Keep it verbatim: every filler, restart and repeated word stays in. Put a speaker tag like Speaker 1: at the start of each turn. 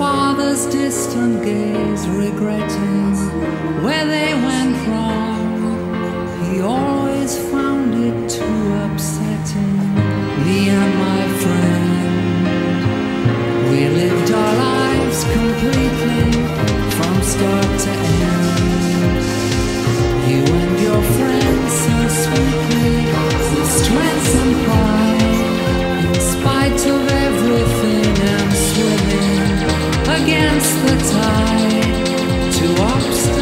Speaker 1: father's distant gaze, regretting where they went wrong. He always found it too upsetting. Me and my friend, we lived our lives completely from start to end. You and your friends so sweetly, with strength and pride, in spite of everything, and swimming against the tide to obstacles.